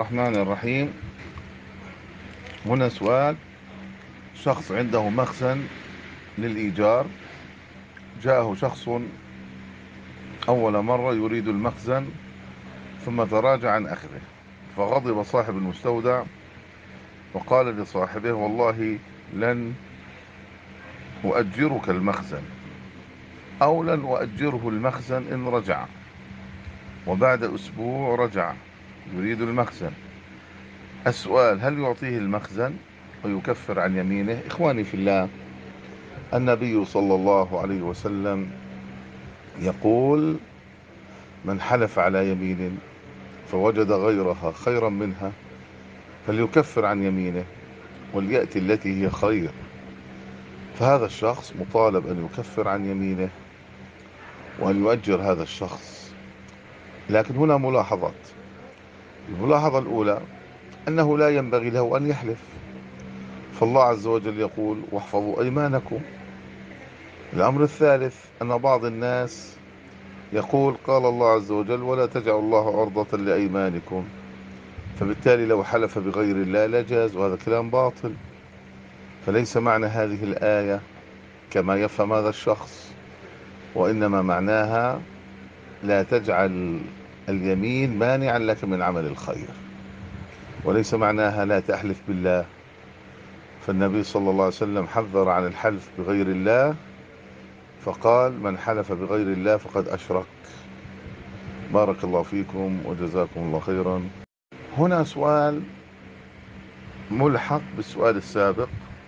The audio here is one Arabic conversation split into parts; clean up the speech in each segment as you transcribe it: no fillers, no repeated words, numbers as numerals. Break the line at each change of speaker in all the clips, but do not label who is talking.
الرحمن الرحيم. هنا سؤال: شخص عنده مخزن للإيجار، جاءه شخص أول مرة يريد المخزن ثم تراجع عن أخذه، فغضب صاحب المستودع وقال لصاحبه: والله لن أؤجرك المخزن، أو لن أؤجره المخزن إن رجع. وبعد أسبوع رجع يريد المخزن. السؤال: هل يعطيه المخزن ويكفر عن يمينه؟ إخواني في الله، النبي صلى الله عليه وسلم يقول: من حلف على يمين فوجد غيرها خيرا منها فليكفر عن يمينه وليأتي التي هي خير. فهذا الشخص مطالب أن يكفر عن يمينه وأن يؤجر هذا الشخص. لكن هنا ملاحظات. الملاحظة الأولى أنه لا ينبغي له أن يحلف، فالله عز وجل يقول: واحفظوا أيمانكم. الأمر الثالث أن بعض الناس يقول: قال الله عز وجل: ولا تجعلوا الله عرضة لأيمانكم، فبالتالي لو حلف بغير الله لا جاز، وهذا كلام باطل. فليس معنى هذه الآية كما يفهم هذا الشخص، وإنما معناها: لا تجعل اليمين مانعا لك من عمل الخير، وليس معناها لا تحلف بالله. فالنبي صلى الله عليه وسلم حذر عن الحلف بغير الله، فقال: من حلف بغير الله فقد أشرك. بارك الله فيكم وجزاكم الله خيرا. هنا سؤال ملحق بالسؤال السابق: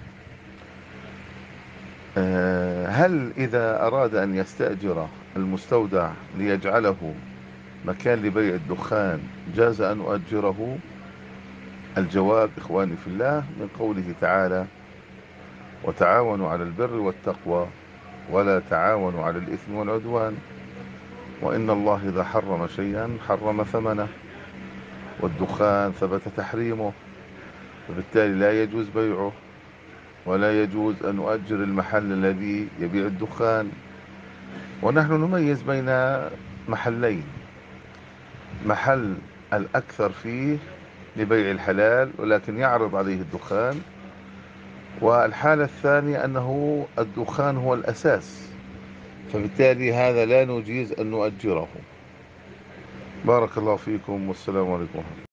هل إذا أراد أن يستأجر المستودع ليجعله مكان لبيع الدخان جاز أن أؤجره؟ الجواب إخواني في الله من قوله تعالى: وتعاونوا على البر والتقوى ولا تعاونوا على الإثم والعدوان، وإن الله إذا حرم شيئا حرم ثمنه، والدخان ثبت تحريمه، فبالتالي لا يجوز بيعه، ولا يجوز أن أؤجر المحل الذي يبيع الدخان. ونحن نميز بين محلين: محل الأكثر فيه لبيع الحلال ولكن يعرض عليه الدخان، والحالة الثانية أنه الدخان هو الأساس، فبالتالي هذا لا نجيز أن نؤجره. بارك الله فيكم والسلام عليكم.